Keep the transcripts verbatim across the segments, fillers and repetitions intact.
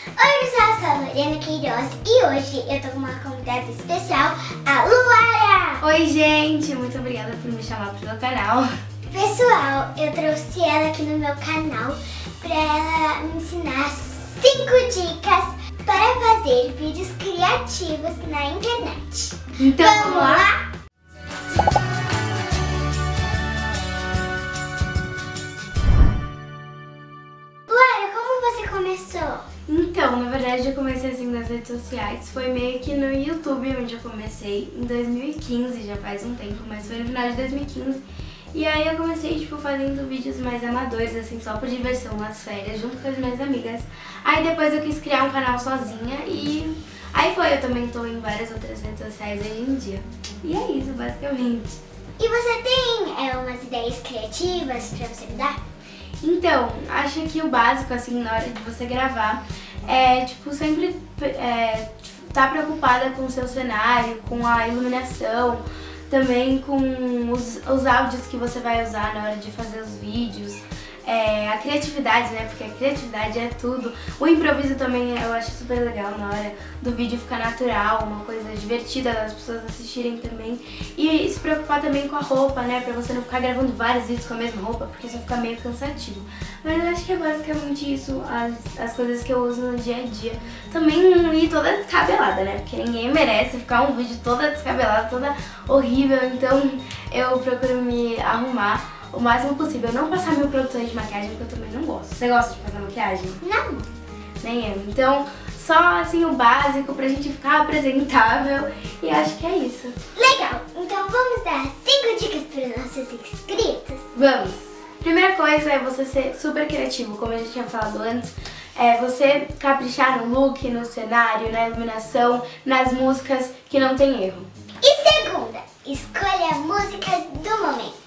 Oi pessoal, eu sou a Lorena Queiroz e hoje eu tô com uma convidada especial, a Luara! Oi gente, muito obrigada por me chamar pro meu canal. Pessoal, eu trouxe ela aqui no meu canal pra ela me ensinar cinco dicas para fazer vídeos criativos na internet. Então vamos lá? Luara, como você começou? Então, na verdade eu comecei assim nas redes sociais, foi meio que no YouTube onde eu comecei, em dois mil e quinze, já faz um tempo, mas foi no final de dois mil e quinze. E aí eu comecei, tipo, fazendo vídeos mais amadores, assim, só por diversão nas férias, junto com as minhas amigas. Aí depois eu quis criar um canal sozinha e aí foi, eu também tô em várias outras redes sociais hoje em dia. E é isso, basicamente. E você tem é, umas ideias criativas pra você me dar? Então, acho que o básico, assim, na hora de você gravar, é, tipo, sempre é, tipo, tá preocupada com o seu cenário, com a iluminação, também com os, os áudios que você vai usar na hora de fazer os vídeos, é, a criatividade, né, porque a criatividade é tudo. O improviso também eu acho super legal na hora do vídeo ficar natural, uma coisa divertida das pessoas assistirem também. E se preocupar também com a roupa, né, pra você não ficar gravando vários vídeos com a mesma roupa, porque isso fica meio cansativo. Mas eu acho que é basicamente isso, as, as coisas que eu uso no dia a dia. Também não ir toda descabelada, né, porque ninguém merece ficar um vídeo toda descabelada, toda horrível, então eu procuro me arrumar o máximo possível. Não passar mil produtores de maquiagem, porque eu também não gosto. Você gosta de passar maquiagem? Não. Nem eu. Então, só assim o básico pra gente ficar apresentável e acho que é isso. Legal! Então vamos dar cinco dicas para os nossos inscritos? Vamos! Primeira coisa é você ser super criativo, como eu já tinha falado antes. É você caprichar no look, no cenário, na iluminação, nas músicas, que não tem erro. E segunda, escolha músicas do momento.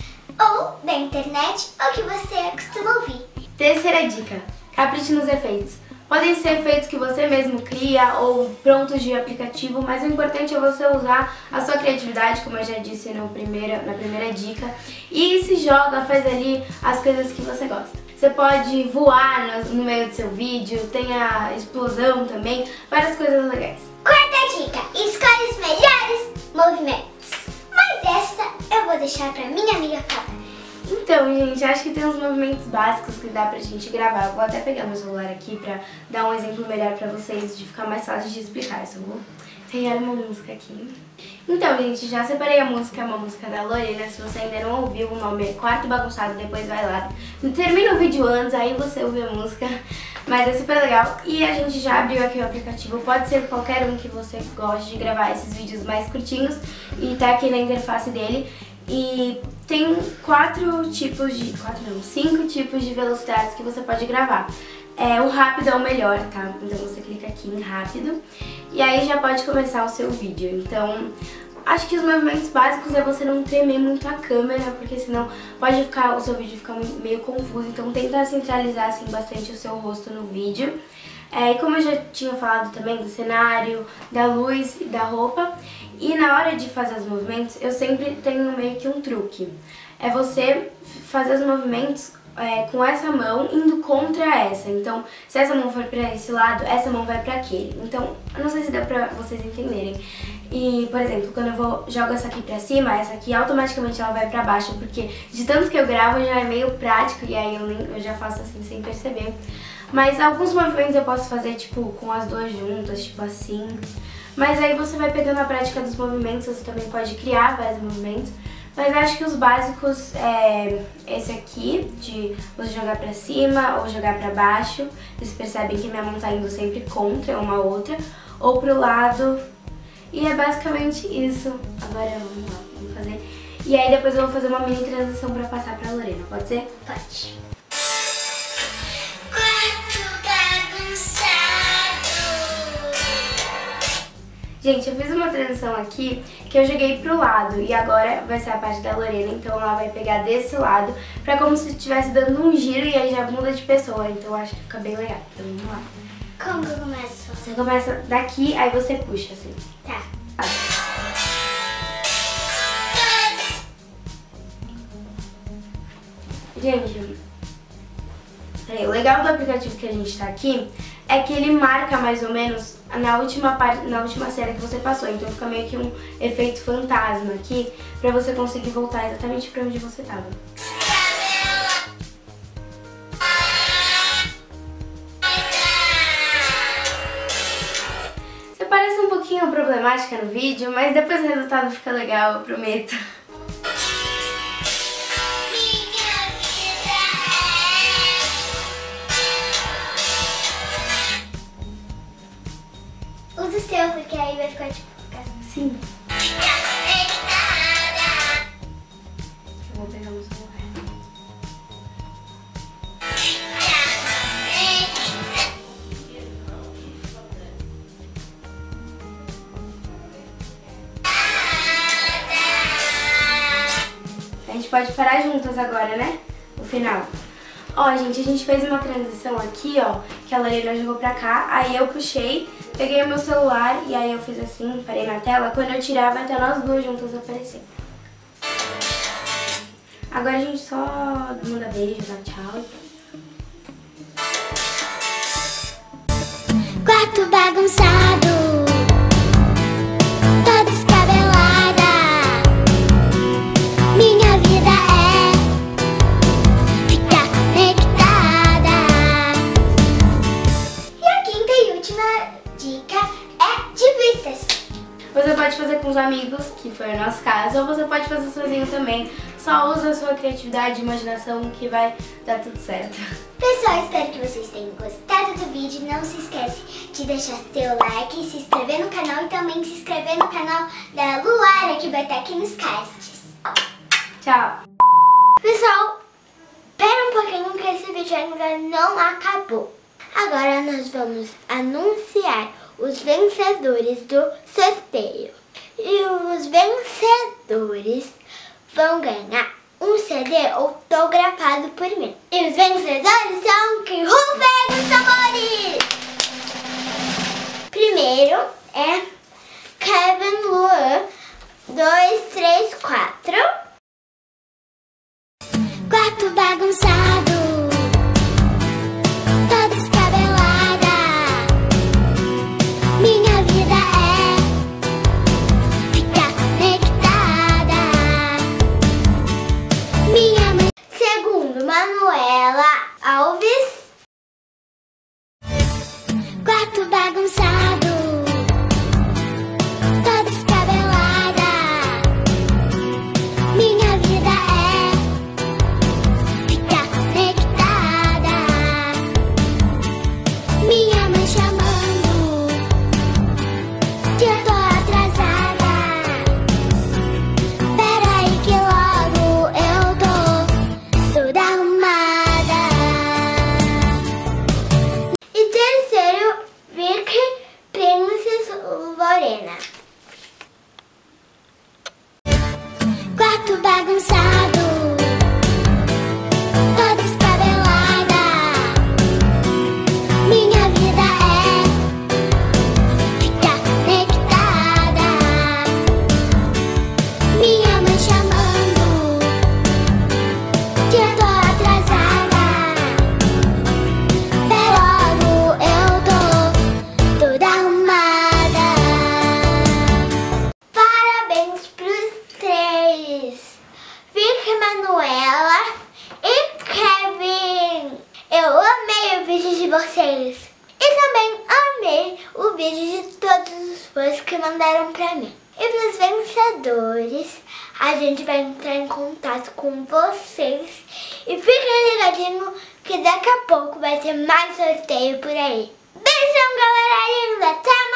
Ou da internet, ou que você costuma ouvir. Terceira dica, capriche nos efeitos. Podem ser efeitos que você mesmo cria ou prontos de aplicativo, mas o importante é você usar a sua criatividade, como eu já disse no primeira, na primeira dica, e se joga, faz ali as coisas que você gosta. Você pode voar no, no meio do seu vídeo, tem a explosão também, várias coisas legais. Quarta dica, escolhe os melhores movimentos. Mas essa eu vou deixar pra minha amiga falar. Então, gente, acho que tem uns movimentos básicos que dá pra gente gravar. Eu vou até pegar meu celular aqui pra dar um exemplo melhor pra vocês, de ficar mais fácil de explicar. Eu só vou pegar uma música aqui. Então, gente, já separei a música, é uma música da Lorena. Se você ainda não ouviu, o nome é Quarto Bagunçado, depois vai lá. Termina o vídeo antes, aí você ouve a música. Mas é super legal. E a gente já abriu aqui o aplicativo. Pode ser qualquer um que você goste de gravar esses vídeos mais curtinhos. E tá aqui na interface dele. E tem quatro tipos de... quatro não, cinco tipos de velocidades que você pode gravar. É, o rápido é o melhor, tá? Então você clica aqui em rápido e aí já pode começar o seu vídeo. Então, acho que os movimentos básicos é você não tremer muito a câmera, porque senão pode ficar, o seu vídeo ficar meio confuso. Então tenta centralizar assim bastante o seu rosto no vídeo. É, e como eu já tinha falado também do cenário, da luz e da roupa. E na hora de fazer os movimentos, eu sempre tenho meio que um truque. É você fazer os movimentos é, com essa mão indo contra essa. Então, se essa mão for pra esse lado, essa mão vai pra aquele. Então, eu não sei se deu pra vocês entenderem. E, por exemplo, quando eu vou, jogo essa aqui pra cima, essa aqui automaticamente ela vai pra baixo, porque de tanto que eu gravo já é meio prático e aí eu, nem, eu já faço assim sem perceber. Mas alguns movimentos eu posso fazer, tipo, com as duas juntas, tipo assim. Mas aí você vai pegando a prática dos movimentos, você também pode criar vários movimentos. Mas acho que os básicos é esse aqui, de você jogar pra cima ou jogar pra baixo. Vocês percebem que minha mão tá indo sempre contra uma outra, ou pro lado. E é basicamente isso. Agora vamos lá, vamos fazer. E aí depois eu vou fazer uma mini transição pra passar pra Lorena, pode ser? Pode. Gente, eu fiz uma transição aqui que eu joguei pro lado e agora vai ser a parte da Lorena, então ela vai pegar desse lado pra como se estivesse dando um giro e aí já muda de pessoa, então eu acho que fica bem legal. Então vamos lá. Como que eu começo? Você começa daqui, aí você puxa assim. Tá. Gente, peraí, o legal do aplicativo que a gente tá aqui é que ele marca mais ou menos na última, parte, na última série que você passou. Então fica meio que um efeito fantasma aqui pra você conseguir voltar exatamente pra onde você tava. Você parece um pouquinho problemática no vídeo, mas depois o resultado fica legal, eu prometo. Usa o seu, porque aí vai ficar tipo... Sim. Eu vou pegar meu celular. A gente pode parar juntas agora, né? No final. Ó, gente, a gente fez uma transição aqui, ó, que a Lorena jogou pra cá, aí eu puxei, peguei o meu celular e aí eu fiz assim, parei na tela. Quando eu tirar, vai ter nós duas juntas aparecendo. Agora a gente só manda beijo, dá tchau e pronto. Quarto bagunçado, toda descabelada. Minha vida é ficar conectada. E a quinta e última dica é divirta-se. Você pode fazer com os amigos, que foi o nosso caso, ou você pode fazer sozinho também. Só usa a sua criatividade e imaginação que vai dar tudo certo. Pessoal, espero que vocês tenham gostado do vídeo. Não se esquece de deixar seu like, se inscrever no canal e também se inscrever no canal da Luara, que vai estar aqui nos cards. Tchau! Pessoal, espera um pouquinho que esse vídeo ainda não acabou. Agora nós vamos anunciar os vencedores do sorteio. E os vencedores vão ganhar um C D autografado por mim. E os vencedores são que rufem os tambores! Primeiro é Kevin Luan dois três quatro. Quarto bagunçado, toda descabelada. Minha vida é ficar conectada. Minha mãe. Segundo, Manuela Alves. Quarto bagunçado, toda descabelada. Minha vida é ficar conectada. Minha mãe chamando, que eu tô atrasada. Pera aí que logo eu tô toda arrumada. E terceiro, Vicky Princess Lorena. Quarto bagunçado, toda descabelada. Minha vida é ficar conectada. Minha mãe chamando, que eu tô atrasada. Pera logo eu tô toda arrumada. Parabéns pros três, Vicky, Manuela e Kevin. Eu amei o vídeo de vocês. E também amei o vídeo de todos os fãs que mandaram pra mim. E pros vencedores, a gente vai entrar em contato com vocês. E fiquem ligadinhos que daqui a pouco vai ter mais sorteio por aí. Beijão, galera linda! Até